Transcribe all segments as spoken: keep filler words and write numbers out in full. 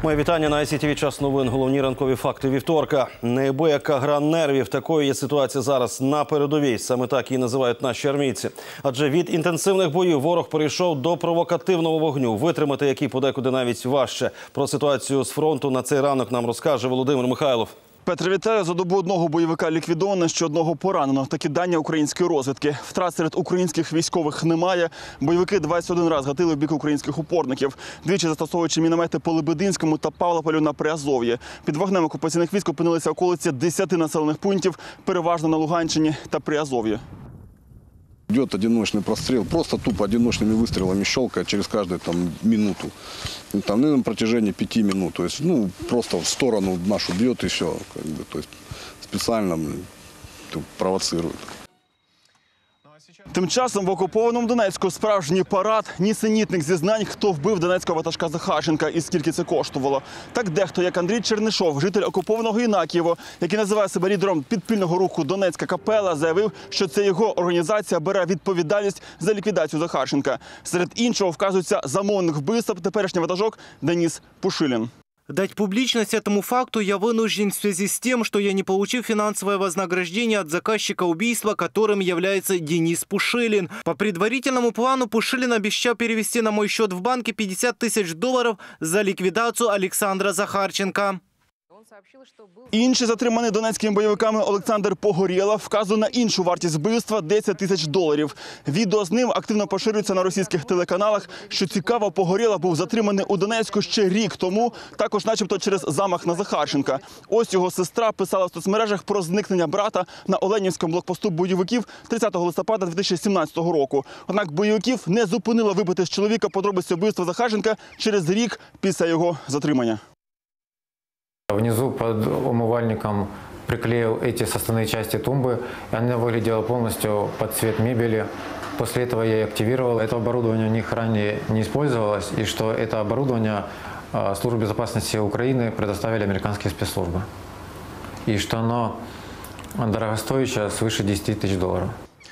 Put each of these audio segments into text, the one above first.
Моє вітання на ай сі ті ві «Час новин». Головні ранкові факти вівторка. Неабияка гра нервів. Такою є ситуація зараз на передовій. Саме так її називають наші армійці. Адже від інтенсивних боїв ворог перейшов до провокативного вогню, витримати який подекуди навіть важче. Про ситуацію з фронту на цей ранок нам розкаже Володимир Михайлов. Петре, вітаю. За добу одного бойовика ліквідовано, ще одного поранено. Такі дані української розвідки. Втрат серед українських військових немає. Бойовики двадцять один раз гатили в бік українських упорників. Двічі застосовуючи міномети по Лебединському та Павлополю на Приазов'ї. Під вогнем окупаційних військ опинилися околиці десяти населених пунктів, переважно на Луганщині та Приазов'ї. Идет одиночный прострел, просто тупо одиночными выстрелами щелкает через каждую там, минуту. И, там, ну, на протяжении пяти минут. То есть, ну, просто в сторону нашу бьет и все. Как бы, то есть, специально блин, провоцирует. Тим часом в окупованому Донецьку справжній парад, нісенітник зізнань, хто вбив донецького ватажка Захарченка і скільки це коштувало. Так дехто, як Андрій Чернишов, житель окупованого Інакієво, який називає себе лідером підпільного руху «Донецька капела», заявив, що це його організація бере відповідальність за ліквідацію Захарченка. Серед іншого вказується замовник вбивства, теперішній ватажок Денис Пушилин. Дать публичность этому факту я вынужден в связи с тем, что я не получил финансовое вознаграждение от заказчика убийства, которым является Денис Пушилин. По предварительному плану Пушилин обещал перевести на мой счет в банке пятьдесят тысяч долларов за ликвидацию Александра Захарченка. Інший затриманий донецькими бойовиками Олександр Погорєлов вказує на іншу вартість вбивства – десять тисяч доларів. Відео з ним активно поширюється на російських телеканалах. Що цікаво, Погорєлов був затриманий у Донецьку ще рік тому, також начебто через замах на Захарченка. Ось його сестра писала в соцмережах про зникнення брата на Оленівському блокпосту бойовиків тридцятого листопада дві тисячі сімнадцятого року. Однак бойовиків не зупинило вибити з чоловіка подробиці вбивства Захарченка через рік після його затримання. Внизу под умывальником приклеил эти составные части тумбы, и она выглядела полностью под цвет мебели. После этого я и активировал. Это оборудование у них ранее не использовалось, и что это оборудование Службы безопасности Украины предоставили американские спецслужбы. И что оно дорогостоящее, свыше десяти тысяч долларов.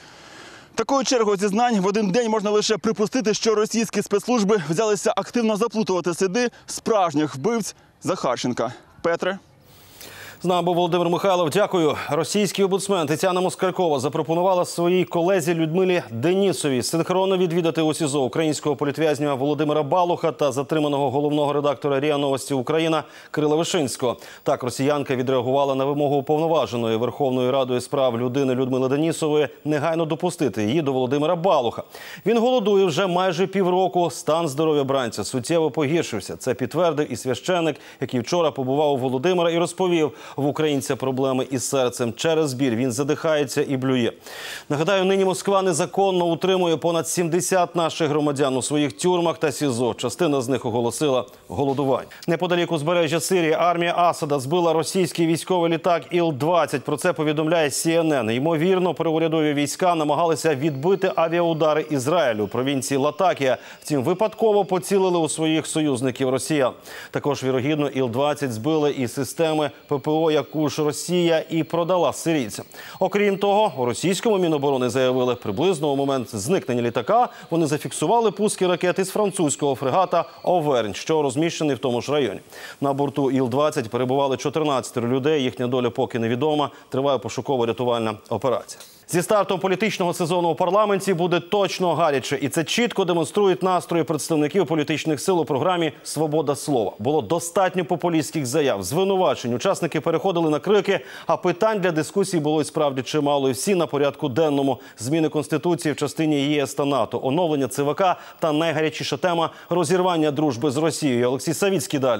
Такою чергою зізнань в один день можна лише припустити, що російські спецслужби взялися активно заплутувати сліди справжніх вбивць Захарченка. Петре. З нами був Володимир Михайлов. Дякую. Російський омбудсмен Тетяна Москалькова запропонувала своїй колезі Людмилі Денісовій синхронно відвідати у СІЗО українського політв'язня Володимира Балуха та затриманого головного редактора РІА Новості Україна Кирила Вишинського. Так росіянка відреагувала на вимогу уповноваженої Верховною Радою справ людини Людмили Денісової негайно допустити її до Володимира Балуха. Він голодує вже майже півроку. Стан здоров'я бранця суттєво погіршився. Це підтвердив і священик, який вчора побував у Володимира і розповів: в українця проблеми із серцем. Через біль він задихається і блює. Нагадаю, нині Москва незаконно утримує понад сімдесят наших громадян у своїх тюрмах та СІЗО. Частина з них оголосила голодування. Неподалік узбережжя Сирії армія Асада збила російський військовий літак Іл двадцять. Про це повідомляє Сі Ен Ен. Ймовірно, приурядові війська намагалися відбити авіаудари Ізраїлю у провінції Латакія. Втім, випадково поцілили у своїх союзників росіян. Також, вірогідно, Іл двадцять збили і системи Пе Пе О, яку ж Росія і продала сирійцям. Окрім того, у російському Міноборони заявили, приблизно у момент зникнення літака вони зафіксували пуски ракет із французького фрегата «Овернь», що розміщений в тому ж районі. На борту Іл двадцять перебували чотирнадцять людей, їхня доля поки невідома, триває пошуково-рятувальна операція. Зі стартом політичного сезону у парламенті буде точно гаряче. І це чітко демонструють настрої представників політичних сил у програмі «Свобода слова». Було достатньо популістських заяв, звинувачень. Учасники переходили на крики, а питань для дискусій було і справді чимало. І всі на порядку денному. Зміни Конституції в частині ЄС та НАТО, оновлення Це Ве Ка та найгарячіша тема – розірвання дружби з Росією. Олексій Савіцький далі.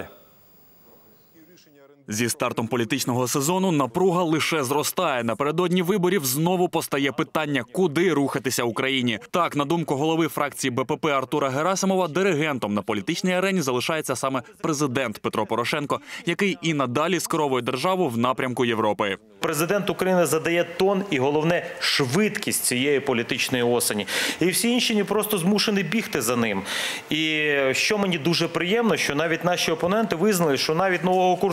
Зі стартом політичного сезону напруга лише зростає. Напередодні виборів знову постає питання, куди рухатися Україні. Так, на думку голови фракції Бе Пе Пе Артура Герасимова, диригентом на політичній арені залишається саме президент Петро Порошенко, який і надалі скеровує державу в напрямку Європи. Президент України задає тон і, головне, швидкість цієї політичної осені. І всі інші не просто змушені бігти за ним. І що мені дуже приємно, що навіть наші опоненти визнали, що навіть нового курсу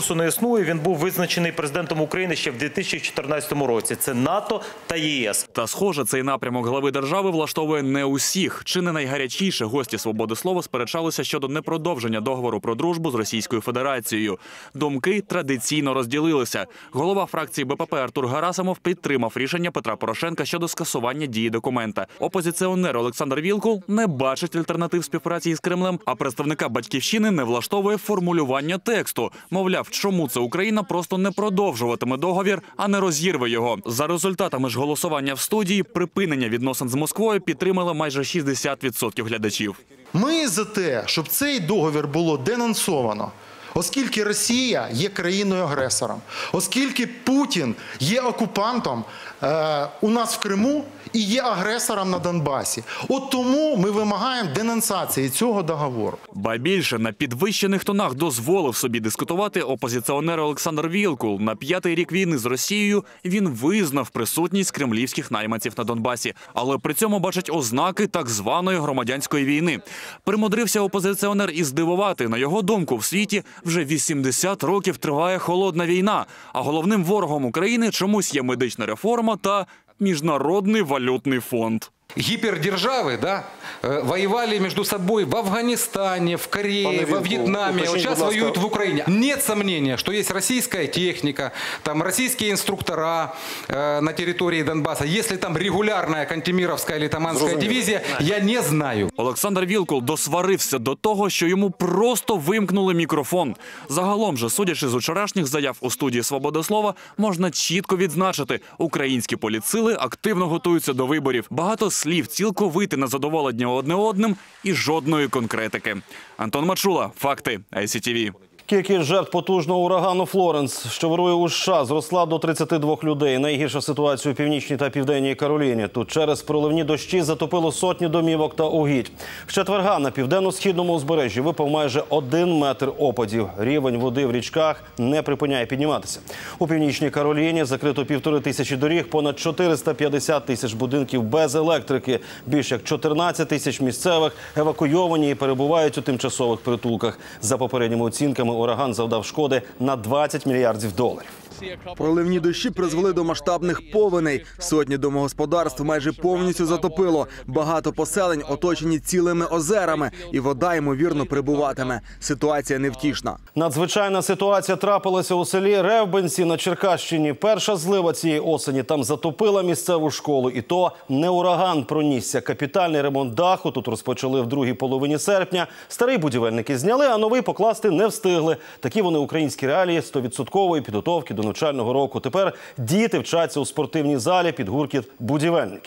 конкурсу не існує. Він був визначений президентом України ще в дві тисячі чотирнадцятому році. Це НАТО та ЄС. Та, схоже, цей напрямок глави держави влаштовує не усіх. Чи не найгарячіше гості «Свободи слова» сперечалися щодо непродовження договору про дружбу з Російською Федерацією. Думки традиційно розділилися. Голова фракції БПП Артур Герасимов підтримав рішення Петра Порошенка щодо скасування дії документа. Опозиціонер Олександр Вілкул не бачить альтернатив співпраці із Кремлем, а представника «Батьківщини» не влаштовує формулювання тексту. Мовляв, чому це Україна просто не продовжуватиме договір, а не розірве його. За результатами ж голосування в студії, припинення відносин з Москвою підтримали майже шістдесят відсотків глядачів. Ми за те, щоб цей договір було денонсовано, оскільки Росія є країною-агресором, оскільки Путін є окупантом е, у нас в Криму і є агресором на Донбасі. От тому ми вимагаємо денонсації цього договору. Ба більше, на підвищених тонах дозволив собі дискутувати опозиціонер Олександр Вілкул. На п'ятий рік війни з Росією він визнав присутність кремлівських найманців на Донбасі, але при цьому бачить ознаки так званої громадянської війни. Примудрився опозиціонер і здивувати. На його думку, в світі вже вісімдесят років триває холодна війна, а головним ворогом України чомусь є медична реформа та Міжнародний валютний фонд. Гипердержавы, да, воевали между собой в Афганистане, в Корее, во Вьетнаме, вот сейчас воюют в Украине. Нет сомнения, что есть российская техника, там российские инструктора э, на территории Донбасса. Если там регулярная Кантемировская или Таманская дивизия, я не знаю. Олександр Вілкул досварився до того, що йому просто вимкнули мікрофон. Загалом же, судячи з вчорашніх заяв у студії «Свобода слова», можна чітко відзначити, українські політсили активно готуються до виборів. Багато слів цілковите на задоволення одне одним і жодної конкретики. Антон Мачула, факти, ай сі ті ві. Кількість жертв потужного урагану «Флоренс», що вирує у США, зросла до тридцяти двох людей. Найгірша ситуація у Північній та Південній Кароліні. Тут через проливні дощі затопило сотні домівок та угідь. В четверга на південно-східному узбережжі випав майже один метр опадів. Рівень води в річках не припиняє підніматися. У Північній Кароліні закрито півтори тисячі доріг, понад чотириста п'ятдесят тисяч будинків без електрики. Більш як чотирнадцять тисяч місцевих евакуйовані і перебувають у тимчасових притулках. За попередніми оцінками, ураган завдав шкоди на двадцять мільярдів доларів. Проливні дощі призвели до масштабних повеней. Сотні домогосподарств майже повністю затопило. Багато поселень оточені цілими озерами. І вода, ймовірно, прибуватиме. Ситуація невтішна. Надзвичайна ситуація трапилася у селі Ревбенці на Черкащині. Перша злива цієї осені там затопила місцеву школу. І то не ураган пронісся. Капітальний ремонт даху тут розпочали в другій половині серпня. Старий будівельники зняли, а новий покласти не встигли. Такі вони українські реалії стовідсоткової підготовки до навчального року. Тепер діти вчаться у спортивній залі під гуркіт будівельників.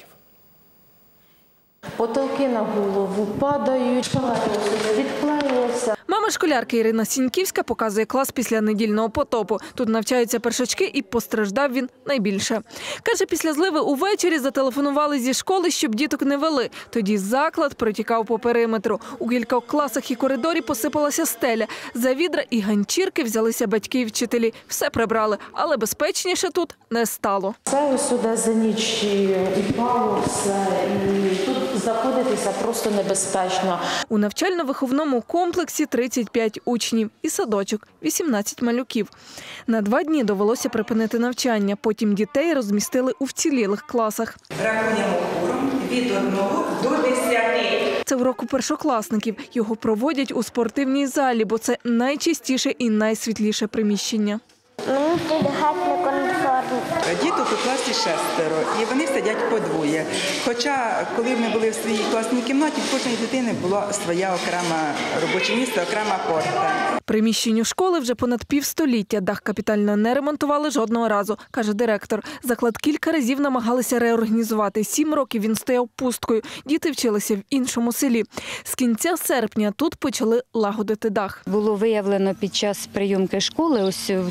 Потолки на голову падають, шпалери відклеїлися. Мама школярки Ірина Сіньківська показує клас після недільного потопу. Тут навчаються першачки і постраждав він найбільше. Каже, після зливи увечері зателефонували зі школи, щоб діток не вели. Тоді заклад протікав по периметру. У кількох класах і коридорі посипалася стеля. За відра і ганчірки взялися батьки і вчителі. Все прибрали, але безпечніше тут не стало. Це ось сюди за ніч і впало все, і тут знаходитися просто небезпечно. У навчально-виховному комплексі тридцять п'ять учнів і садочок – вісімнадцять малюків. На два дні довелося припинити навчання. Потім дітей розмістили у вцілілих класах. Рахуємо хором від одного до десяти. Це урок у першокласників. Його проводять у спортивній залі, бо це найчистіше і найсвітліше приміщення. Мені тут геть некомфортно. Діток у класі шестеро, і вони сидять по двоє. Хоча, коли ми були в своїй класній кімнаті, в кожної дитини була своя окрема робоче місце, окрема порта. Приміщенню школи вже понад півстоліття. Дах капітально не ремонтували жодного разу, каже директор. Заклад кілька разів намагалися реорганізувати. Сім років він стояв пусткою. Діти вчилися в іншому селі. З кінця серпня тут почали лагодити дах. Було виявлено під час прийомки школи, ось в цьому році,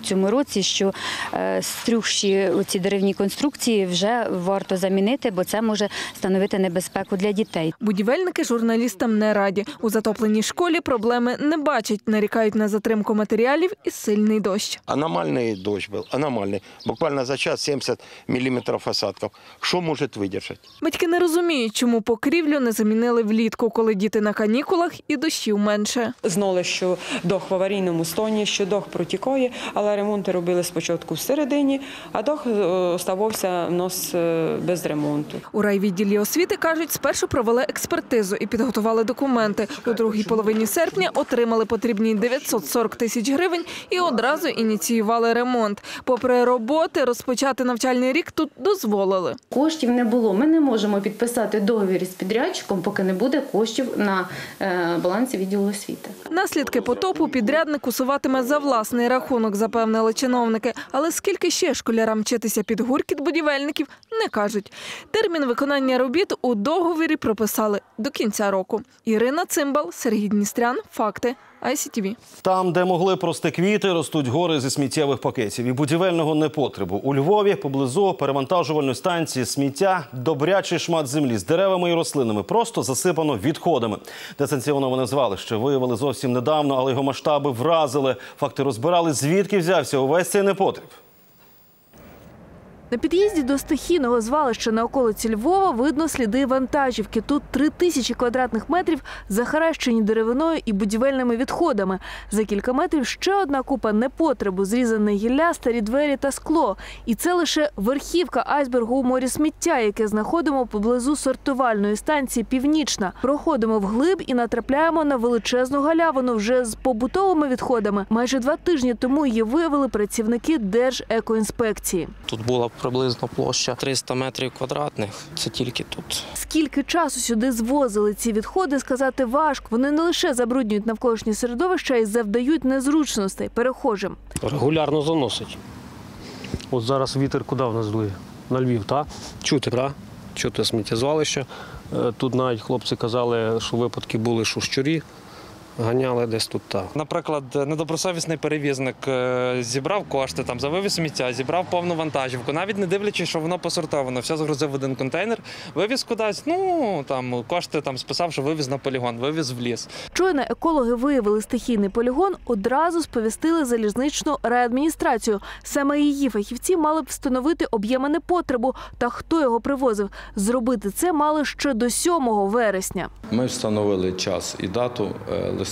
інформації, що струхші ці деревні конструкції вже варто замінити, бо це може становити небезпеку для дітей. Будівельники журналістам не раді. У затопленій школі проблеми не бачать, нарікають на затримку матеріалів і сильний дощ. Аномальний дощ був, аномальний. Буквально за час сімдесят міліметрів осадків. Що може видержати? Батьки не розуміють, чому покрівлю не замінили влітку, коли діти на канікулах і дощів менше. Знали, що дах в аварійному стані, що дах протікає, але ремонти робили спочатку всередині, а дах оставався в нас без ремонту. У райвідділі освіти кажуть, спершу провели експертизу і підготували документи. У другій половині серпня отримали потрібні дев'ятсот сорок тисяч гривень і одразу ініціювали ремонт. Попри роботи, розпочати навчальний рік тут дозволили. Коштів не було. Ми не можемо підписати договір із підрядчиком, поки не буде коштів на балансі відділу освіти. Наслідки потопу підрядник усуватиме за власний рахунок, запевнили чиновники. Але скільки ще школярам вчитися під гуркіт будівельників, не кажуть. Термін виконання робіт у договорі прописали до кінця року. Ірина Цимбал, Сергій Дністрян. Факти. ай сі ті ві. Там, де могли прости квіти, ростуть гори зі сміттєвих пакетів і будівельного непотребу. У Львові поблизу перевантажувальної станції сміття добрячий шмат землі з деревами і рослинами просто засипано відходами. Несанкціоноване звалище виявили зовсім недавно, але його масштаби вразили. Факти розбирали, звідки взявся увесь цей непотріб. На під'їзді до стихійного звалища на околиці Львова видно сліди вантажівки. Тут три тисячі квадратних метрів захаращені деревиною і будівельними відходами. За кілька метрів ще одна купа непотребу, зрізане гілля, старі двері та скло. І це лише верхівка айсбергу у морі сміття, яке знаходимо поблизу сортувальної станції «Північна». Проходимо вглиб і натрапляємо на величезну галявину вже з побутовими відходами. Майже два тижні тому її виявили працівники Держекоінспекції. Тут була приблизно площа триста метрів квадратних. Це тільки тут. Скільки часу сюди звозили ці відходи, сказати важко. Вони не лише забруднюють навколишнє середовище, а й завдають незручностей перехожим. Регулярно заносить. От зараз вітер куди в нас дує? На Львів, так? Чути, так? Чути сміттєзвалище. Тут навіть хлопці казали, що випадки були, що щурі ганяли десь тут. Так. Наприклад, недобросовісний перевізник зібрав кошти там, за вивіз сміття, зібрав повну вантажівку, навіть не дивлячись, що воно посортовано. Все загрузив в один контейнер, вивіз кудись, ну, там, кошти там, списав, що вивіз на полігон, вивіз в ліс. Щойно екологи виявили стихійний полігон, одразу сповістили залізничну райадміністрацію. Саме її фахівці мали б встановити об'єми непотребу та хто його привозив. Зробити це мали ще до сьомого вересня. Ми встановили час і дату листом.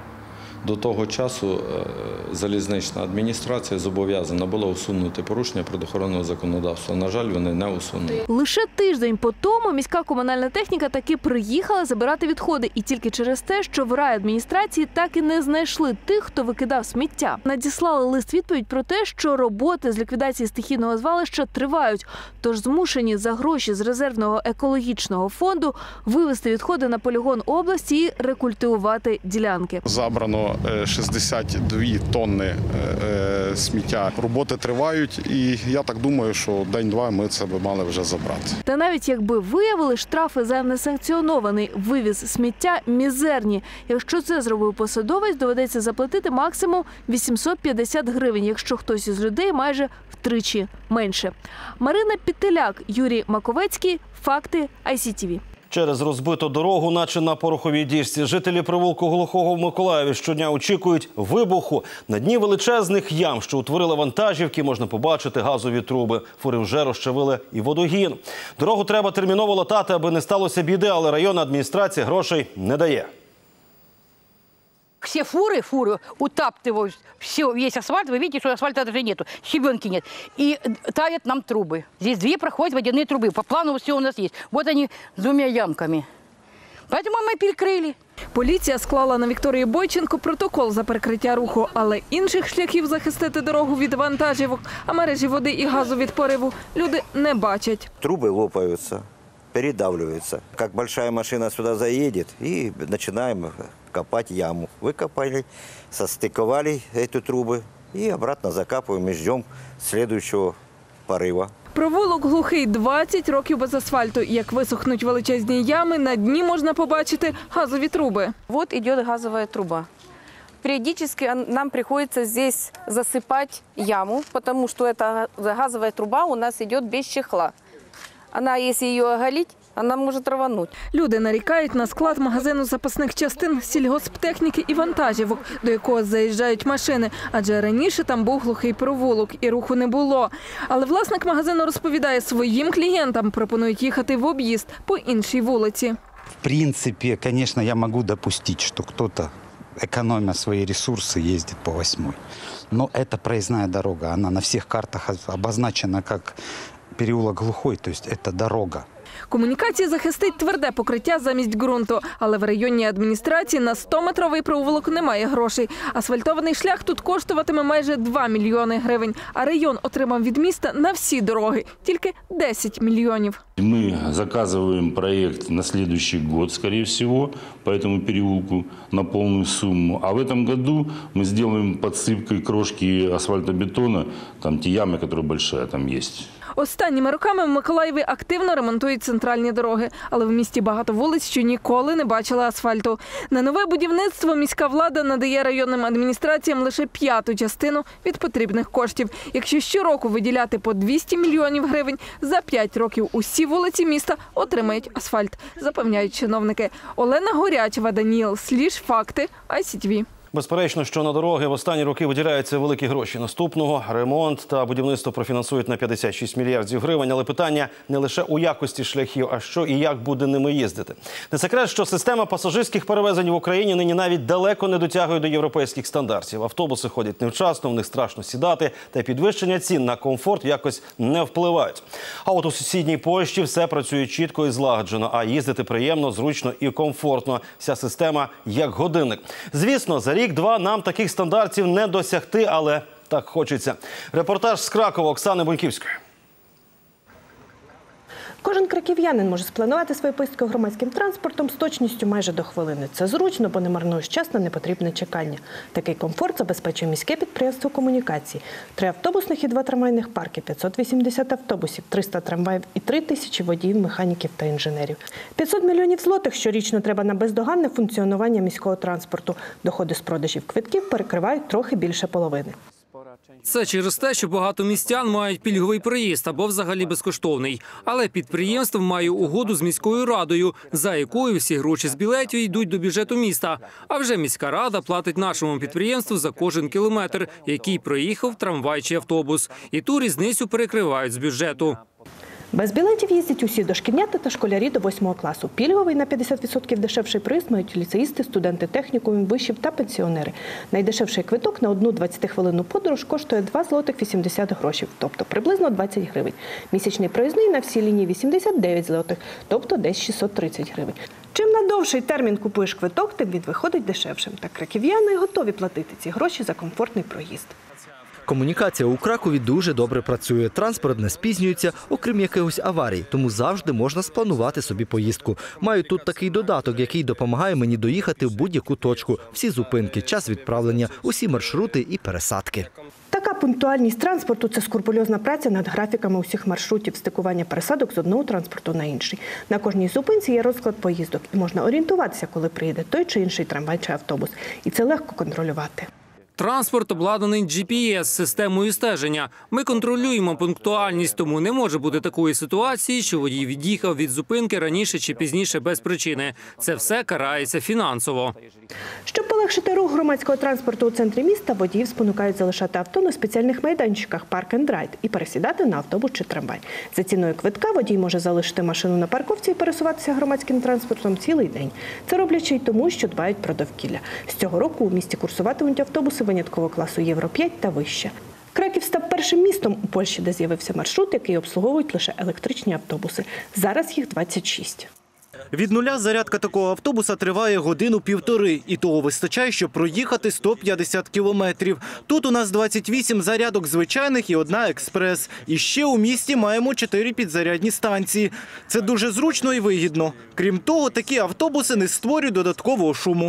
До того часу залізнична адміністрація зобов'язана була усунути порушення природоохоронного законодавства. На жаль, вони не усунули. Лише тиждень по тому міська комунальна техніка таки приїхала забирати відходи. І тільки через те, що в райадміністрації так і не знайшли тих, хто викидав сміття. Надіслали лист-відповідь про те, що роботи з ліквідації стихійного звалища тривають. Тож змушені за гроші з резервного екологічного фонду вивезти відходи на полігон області і рекультивувати ділянки. Забрано шістдесят дві тонни сміття. Роботи тривають, і я так думаю, що день-два ми це б мали вже забрати. Та навіть якби виявили, штрафи за несанкціонований вивіз сміття мізерні. Якщо це зробив посадовець, доведеться заплатити максимум вісімсот п'ятдесят гривень, якщо хтось із людей майже втричі менше. Марина Пітеляк, Юрій Маковецький. Факти ай сі ті ві. Через розбиту дорогу, наче на пороховій діжці, жителі провулку Глухого в Миколаєві щодня очікують вибуху. На дні величезних ям, що утворили вантажівки, можна побачити газові труби. Фури вже розчавили і водогін. Дорогу треба терміново латати, аби не сталося біди, але районна адміністрація грошей не дає. Все фуры, фуры утаптывают, все, весь асфальт, вы видите, что асфальта даже нету, щебенки нет. И таят нам трубы. Здесь две проходят водяные трубы, по плану все у нас есть. Вот они с двумя ямками. Поэтому мы перекрыли. Поліція склала на Вікторії Бойченко протокол за перекриття руху, але інших шляхів захистити дорогу від вантажівок, а мережі води і газу від пориву люди не бачать. Труби лопаються, передавливаются. Как большая машина сюда заедет, и начинаем копать яму. Выкопали, состыковали эти трубы и обратно закапываем и ждем следующего порыва. Провулок Глухий – двадцять років без асфальту. Як висохнуть величезні ями, на дні можна побачити газові труби. Вот идет газовая труба. периодически нам приходится здесь засыпать яму, потому что эта газовая труба у нас идет без чехла. Она, если ее оголить, вона може рванути. Люди нарікають на склад магазину запасних частин, сільгосптехніки і вантажівок, до якого заїжджають машини, адже раніше там був глухий провулок і руху не було. Але власник магазину розповідає, своїм клієнтам пропонують їхати в об'їзд по іншій вулиці. В принципе, конечно, я могу допустить, что кто-то, экономя свои ресурсы, ездит по восьмой. Но это проездная дорога, она на всех картах обозначена как переулок глухой, то есть это дорога. Комунікації захистить тверде покриття замість ґрунту. Але в районній адміністрації на стометровий провулок немає грошей. Асфальтований шлях тут коштуватиме майже два мільйони гривень. А район отримав від міста на всі дороги тільки десять мільйонів. Мы заказываем проект на следующий год, скорее всего, по этому переулку на полную сумму. А в этом году мы сделаем подсыпкой крошки асфальтобетона, там те ямы, которые большие там есть. Останніми роками в Миколаєві активно ремонтують центральні дороги. Але в місті багато вулиць, що ніколи не бачили асфальту. На нове будівництво міська влада надає районним адміністраціям лише п'яту частину від потрібних коштів. Якщо щороку виділяти по двісті мільйонів гривень, за п'ять років усі вулиці міста отримають асфальт, запевняють чиновники. Олена Горячева, Даніл Сліж, Факти, ай сі ті ві. Безперечно, що на дороги в останні роки виділяються великі гроші. Наступного ремонт та будівництво профінансують на п'ятдесят шість мільярдів гривень. Але питання не лише у якості шляхів, а що і як буде ними їздити. Не секрет, що система пасажирських перевезень в Україні нині навіть далеко не дотягує до європейських стандартів. Автобуси ходять невчасно, в них страшно сідати, та підвищення цін на комфорт якось не впливають. А от у сусідній Польщі все працює чітко і злагоджено, а їздити приємно, зручно і комфортно. Вся система як годинник. Звісно, за рік-два нам таких стандартів не досягти, але так хочеться. Репортаж з Кракова Оксани Буньківської. Кожен краків'янин може спланувати свою поїздку громадським транспортом з точністю майже до хвилини. Це зручно, бо не марнуєш час на непотрібне чекання. Такий комфорт забезпечує міське підприємство комунікацій. Три автобусних і два трамвайних парки, п'ятсот вісімдесят автобусів, триста трамваїв і три тисячі водіїв, механіків та інженерів. п'ятсот мільйонів злотих щорічно треба на бездоганне функціонування міського транспорту. Доходи з продажів квитків перекривають трохи більше половини. Це через те, що багато містян мають пільговий проїзд або взагалі безкоштовний. Але підприємство має угоду з міською радою, за якою всі гроші з білетів йдуть до бюджету міста. А вже міська рада платить нашому підприємству за кожен кілометр, який проїхав трамвай чи автобус. І ту різницю перекривають з бюджету. Без білетів їздять усі дошкільнята та школярі до восьмого класу. Пільговий на п'ятдесят відсотків дешевший проїзд мають ліцеїсти, студенти технікумів, вишів та пенсіонери. Найдешевший квиток на одну двадцятихвилинну подорож коштує два злотих вісімдесят грошів, тобто приблизно двадцять гривень. Місячний проїзний на всі лінії вісімдесят дев'ять злотих, тобто десь шістсот тридцять гривень. Чим на довший термін купуєш квиток, тим він виходить дешевшим. Та краків'яни готові платити ці гроші за комфортний проїзд. Комунікація у Кракові дуже добре працює. Транспорт не спізнюється, окрім якихось аварій, тому завжди можна спланувати собі поїздку. Маю тут такий додаток, який допомагає мені доїхати в будь-яку точку. Всі зупинки, час відправлення, усі маршрути і пересадки. Така пунктуальність транспорту – це скрупульозна праця над графіками усіх маршрутів, стикування пересадок з одного транспорту на інший. На кожній зупинці є розклад поїздок і можна орієнтуватися, коли приїде той чи інший трамвай чи автобус. І це легко контролювати. Транспорт обладнаний джі пі ес – системою стеження. Ми контролюємо пунктуальність, тому не може бути такої ситуації, що водій від'їхав від зупинки раніше чи пізніше без причини. Це все карається фінансово. Щоб полегшити рух громадського транспорту у центрі міста, водіїв спонукають залишати авто на спеціальних майданчиках «Парк енд Райд» і пересідати на автобус чи трамвай. За ціною квитка водій може залишити машину на парковці і пересуватися громадським транспортом цілий день. Це роблять й тому, що дбають про довкілля. З цього року у місті курсуватимуть автобуси виняткового класу Євро п'ять та вище. Краків став першим містом у Польщі, де з'явився маршрут, який обслуговують лише електричні автобуси. Зараз їх двадцять шість. Від нуля зарядка такого автобуса триває годину-півтори. І того вистачає, щоб проїхати сто п'ятдесят кілометрів. Тут у нас двадцять вісім зарядок звичайних і одна експрес. І ще у місті маємо чотири підзарядні станції. Це дуже зручно і вигідно. Крім того, такі автобуси не створюють додаткового шуму.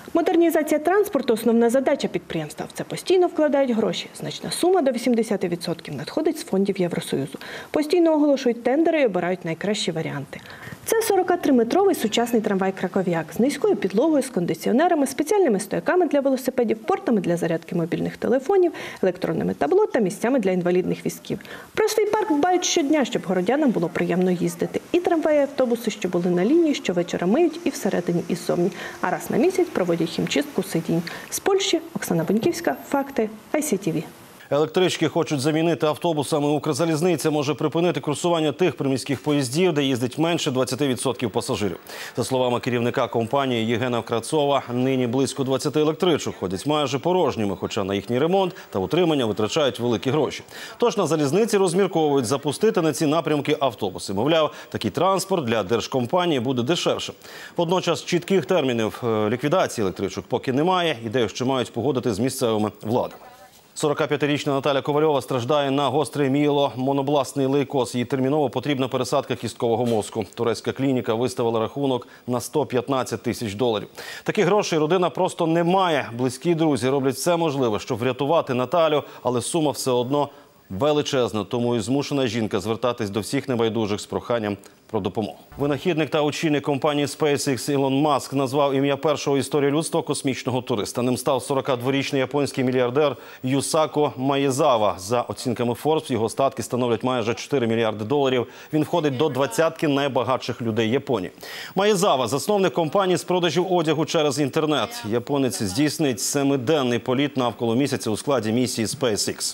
Модернізація транспорту – основна задача підприємства. В це постійно вкладають гроші. Значна сума до вісімдесят відсотків надходить з фондів Євросоюзу. Постійно оголошують тендери і обирають найкращі варіанти. Це сорокатриметровий сучасний трамвай-краков'як з низькою підлогою, з кондиціонерами, спеціальними стояками для велосипедів, портами для зарядки мобільних телефонів, електронними табло та місцями для інвалідних візків. Про свій парк дбають щодня, щоб городянам було приємно їздити. І трамваї, і автобуси, що були на лінії, щовечора миють і всередині, і ззовні. А раз на місяць проводять хімчистку сидінь. З Польщі Оксана Боньківська, Факти, ай сі ті ві. Електрички хочуть замінити автобусами. Укрзалізниця може припинити курсування тих приміських поїздів, де їздить менше двадцяти відсотків пасажирів. За словами керівника компанії Євгена Кравцова, нині близько двадцяти електричок ходять майже порожніми, хоча на їхній ремонт та утримання витрачають великі гроші. Тож на залізниці розмірковують запустити на ці напрямки автобуси. Мовляв, такий транспорт для держкомпанії буде дешевше. Водночас чітких термінів ліквідації електричок поки немає. Ідею ще мають погодити з місцевими владами. сорокап'ятирічна Наталя Ковальова страждає на гострий мієломонобластний лейкоз. Їй терміново потрібна пересадка кісткового мозку. Турецька клініка виставила рахунок на сто п'ятнадцять тисяч доларів. Таких грошей родина просто не має. Близькі друзі роблять все можливе, щоб врятувати Наталю, але сума все одно величезна. Тому і змушена жінка звертатись до всіх небайдужих з проханням про допомогу. Винахідник та очільник компанії SpaceX Ілон Маск назвав ім'я першого в історії людства космічного туриста. Ним став сорокадворічний японський мільярдер Юсако Маєзава. За оцінками Forbes, його статки становлять майже чотири мільярди доларів. Він входить до двадцятки найбагатших людей Японії. Маєзава – засновник компанії з продажів одягу через інтернет. Японець здійснить семиденний політ навколо місяця у складі місії SpaceX.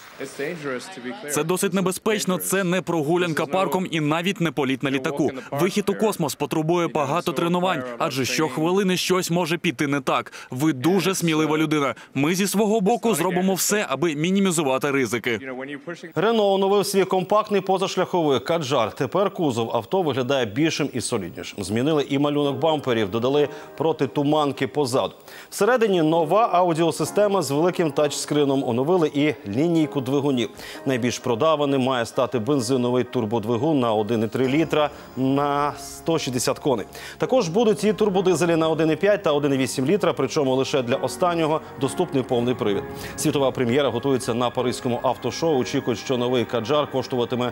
Це досить небезпечно, це не прогулянка парком і навіть не політ на літаку. Вихід у космос потребує багато тренувань, адже щохвилини щось може піти не так. Ви дуже смілива людина. Ми зі свого боку зробимо все, аби мінімізувати ризики. Рено оновив свій компактний позашляховик «Каджар». Тепер кузов авто виглядає більшим і соліднішим. Змінили і малюнок бамперів, додали протитуманки позаду. Всередині нова аудіосистема з великим тачскрином. Оновили і лінійку двигунів. Найбільш продаваним має стати бензиновий турбодвигун на один і три літра на сто шістдесят коней. Також будуть і турбодизелі на один і п'ять та один і вісім літра, причому лише для останнього доступний повний привід. Світова прем'єра готується на паризькому автошоу. Очікують, що новий «Каджар» коштуватиме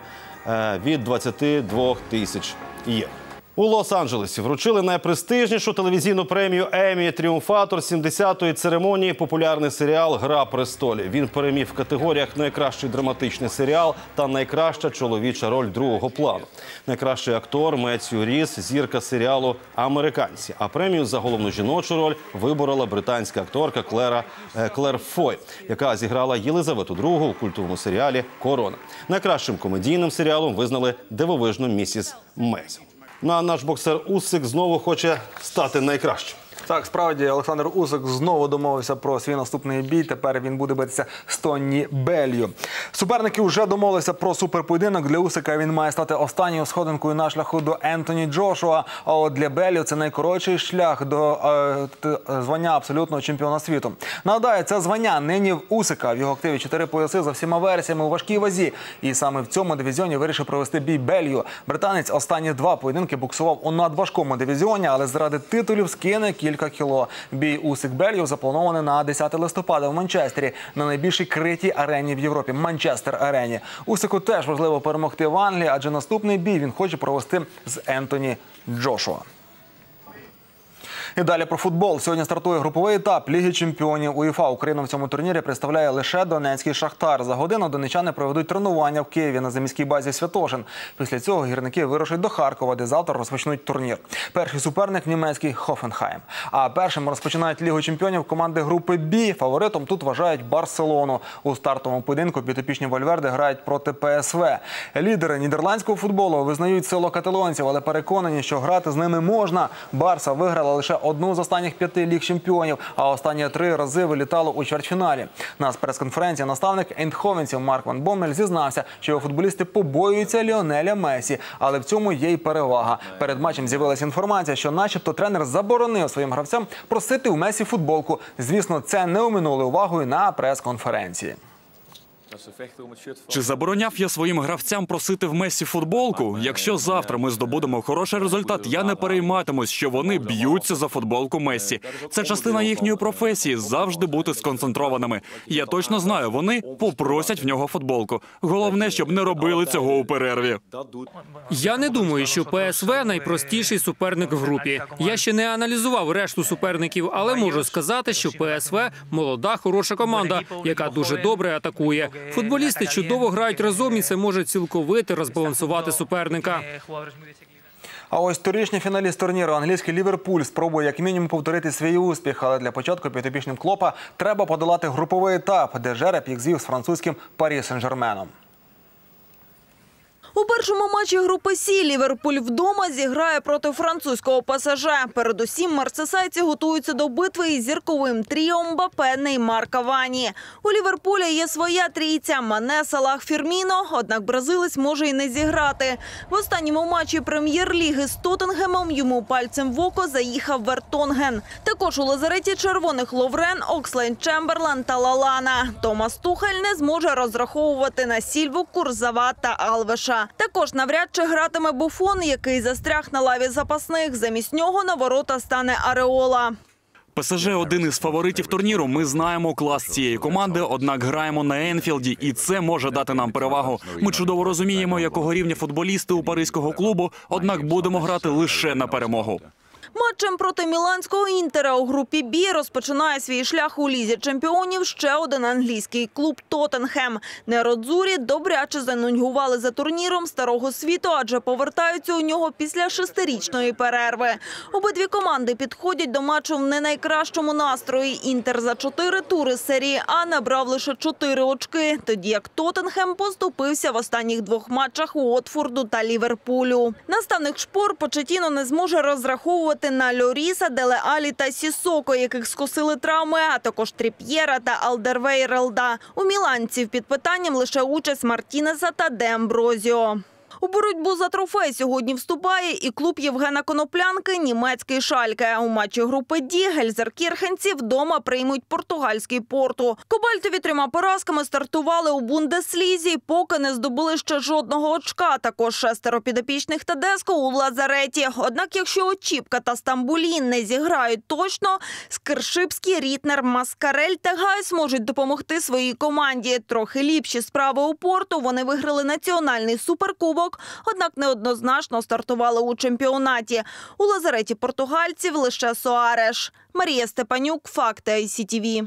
від двадцяти двох тисяч євро. У Лос-Анджелесі вручили найпрестижнішу телевізійну премію «Еммі». Тріумфатор сімдесятої церемонії – популярний серіал «Гра престолів». Він переміг в категоріях «Найкращий драматичний серіал» та «Найкраща чоловіча роль другого плану». Найкращий актор Меттью Ріс – зірка серіалу «Американці». А премію за головну жіночу роль виборола британська акторка Клера, е, Клер Фой, яка зіграла Єлизавету другу у культовому серіалі «Корона». Найкращим комедійним серіалом визнали «Дивовижну місіс Мейзел». Ну, а наш боксер Усик знову хоче стати найкращим. Так, справді, Олександр Усик знову домовився про свій наступний бій. Тепер він буде битися з Тоні Беллью. Суперники вже домовилися про суперпоєдинок. Для Усика він має стати останньою сходинкою на шляху до Ентоні Джошуа. А от для Беллю це найкоротший шлях до е, звання абсолютного чемпіона світу. Нагадаю, це звання нині в Усика. В його активі чотири пояси за всіма версіями у важкій вазі. І саме в цьому дивізіоні вирішив провести бій Беллю. Британець останні два поєдинки боксував у надважкому дивізіоні, але заради титулів скине кілька кіло. Бій Усик-Беллю запланований на десяте листопада в Манчестері, на найбільшій критій арені в Європі – Манчестер-арені. Усику теж важливо перемогти в Англії, адже наступний бій він хоче провести з Ентоні Джошуа. І далі про футбол. Сьогодні стартує груповий етап Ліги чемпіонів УЄФА. Україну в цьому турнірі представляє лише донецький «Шахтар». За годину донеччани проведуть тренування в Києві на заміській базі «Святошин». Після цього гірники вирушать до Харкова, де завтра розпочнуть турнір. Перший суперник – німецький «Хофенхайм». А першим розпочинають Лігу чемпіонів команди групи «Бі». Фаворитом тут вважають «Барселону». У стартовому поєдинку підопічні Вальверде грають проти ПСВ. Лідери нідерландського футболу визнають силу каталонців, але переконані, що грати з ними можна. «Барса» виграла лише одну з останніх п'яти ліг чемпіонів, а останні три рази вилітало у чвертьфіналі. На прес-конференції наставник ейндховенців Марк Ван Боммель зізнався, що його футболісти побоюються Ліонеля Месі, але в цьому є й перевага. Перед матчем з'явилася інформація, що начебто тренер заборонив своїм гравцям просити у Месі футболку. Звісно, це не оминули увагою на прес-конференції. Чи забороняв я своїм гравцям просити в Мессі футболку? Якщо завтра ми здобудемо хороший результат, я не перейматимусь, що вони б'ються за футболку Мессі. Це частина їхньої професії – завжди бути сконцентрованими. Я точно знаю, вони попросять в нього футболку. Головне, щоб не робили цього у перерві. Я не думаю, що ПСВ – найпростіший суперник в групі. Я ще не аналізував решту суперників, але можу сказати, що ПСВ – молода, хороша команда, яка дуже добре атакує. Футболісти чудово грають разом, і це може цілковито розбалансувати суперника. А ось торішній фіналіст турніру англійський Ліверпуль спробує як мінімум повторити свій успіх, але для початку підопічним Клопа треба подолати груповий етап, де жереб їх звів з французьким Парі Сен-Жерменом. У першому матчі групи Сі Ліверпуль вдома зіграє проти французького ПСЖ. Передусім мерсесайці готуються до битви із зірковим тріо Мбаппе, Неймар, Кавані. У Ліверпуля є своя трійця – Мане, Салах, Фірміно, однак бразилець може й не зіграти. В останньому матчі прем'єр-ліги з Тоттенгемом йому пальцем в око заїхав Вертонген. Також у лазареті червоних Ловрен, Окслейд-Чемберлен та Лалана. Томас Тухель не зможе розраховувати на Сільву, Курзава та Алвеша. Також навряд чи гратиме Буфон, який застряг на лаві запасних. Замість нього на ворота стане Ареола. ПСЖ – один із фаворитів турніру. Ми знаємо клас цієї команди, однак граємо на Енфілді, і це може дати нам перевагу. Ми чудово розуміємо, якого рівня футболісти у паризького клубу, однак будемо грати лише на перемогу. Матчем проти міланського «Інтера» у групі «Бі» розпочинає свій шлях у Лізі чемпіонів ще один англійський клуб «Тоттенхем». Неродзурі добряче занудьгували за турніром Старого світу, адже повертаються у нього після шестирічної перерви. Обидві команди підходять до матчу в не найкращому настрої. «Інтер» за чотири тури серії А набрав лише чотири очки, тоді як «Тоттенхем» поступився в останніх двох матчах Уотфорду та Ліверпулю. Наставник Шпор Почетіно не зможе розраховувати на Льоріса, Деле Алі та Сісоко, яких скосили травми, а також Тріп'єра та Алдервейрелда. У міланців під питанням лише участь Мартінеса та Де Амброзіо. У боротьбу за трофей сьогодні вступає і клуб Євгена Коноплянки «Німецький Шальке». У матчі групи «Ді» гельзеркірхенці вдома приймуть португальський Порту. Кобальтові трьома поразками стартували у Бундеслізі, поки не здобули ще жодного очка. Також шестеро підопічних Тедеско у лазареті. Однак, якщо Очіпка та Стамбулі не зіграють точно, Скиршипський, Рітнер, Маскарель та Гайс можуть допомогти своїй команді. Трохи ліпші справи у Порту. Вони виграли національний суперкубок, однак неоднозначно стартували у чемпіонаті. У лазареті португальців лише Соареш. Марія Степанюк, Факти ай сі ті ві.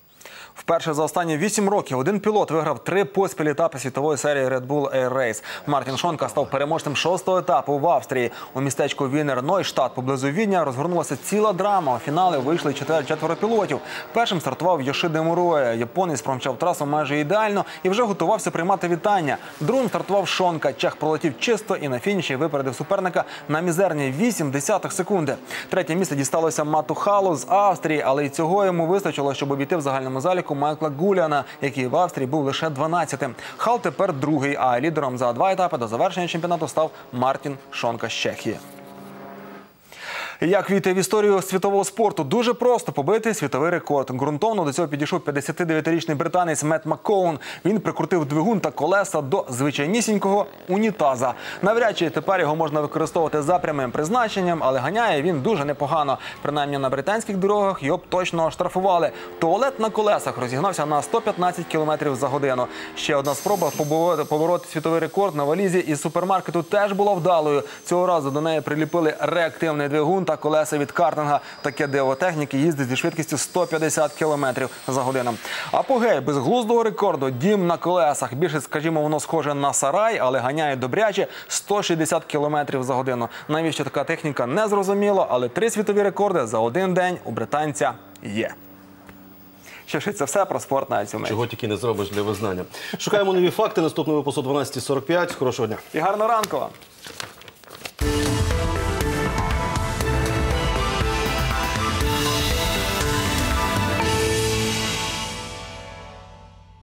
Вперше за останні вісім років один пілот виграв три поспіль етапи світової серії Red Bull Air Race. Мартін Шонка став переможцем шостого етапу в Австрії. У містечку Вінер-Нойштадт поблизу Відня розгорнулася ціла драма. У фінали вийшли четверо пілотів. Першим стартував Йошиде Муроя. Японець промчав трасу майже ідеально і вже готувався приймати вітання. Другим стартував Шонка. Чех пролетів чисто і на фініші випередив суперника на мізерні вісім десятих секунди. Третє місце дісталося Мату Халу з Австрії, але й цього йому вистачило, щоб обійти в загальному заліку Майкла Гуляна, який в Австрії був лише дванадцятим. Хал тепер другий, а лідером за два етапи до завершення чемпіонату став Мартін Шонка з Чехії. Як війти в історію світового спорту? Дуже просто побити світовий рекорд. Ґрунтовно до цього підійшов п'ятдесятидев'ятирічний британець Мет Маккоун. Він прикрутив двигун та колеса до звичайнісінького унітаза. Навряд чи тепер його можна використовувати за прямим призначенням, але ганяє він дуже непогано. Принаймні на британських дорогах його б точно штрафували. Туалет на колесах розігнався на сто п'ятнадцять кілометрів за годину. Ще одна спроба побороти світовий рекорд на валізі із супермаркету теж була вдалою. Цього разу до неї приліпили реактивний двигун та колеса від картинга. Таке диво техніки їздить зі швидкістю сто п'ятдесят кілометрів за годину. Апогей безглуздого рекорду – дім на колесах. Більше, скажімо, воно схоже на сарай, але ганяє добряче сто шістдесят кілометрів за годину. Навіщо така техніка – не зрозуміло, але три світові рекорди за один день у британця є. Що ж, це все про спорт на цю мить. Чого тільки не зробиш для визнання. Шукаємо нові факти. Наступний випуск о дванадцятій сорок п'ять. Хорошого дня. І гарного ранку вам.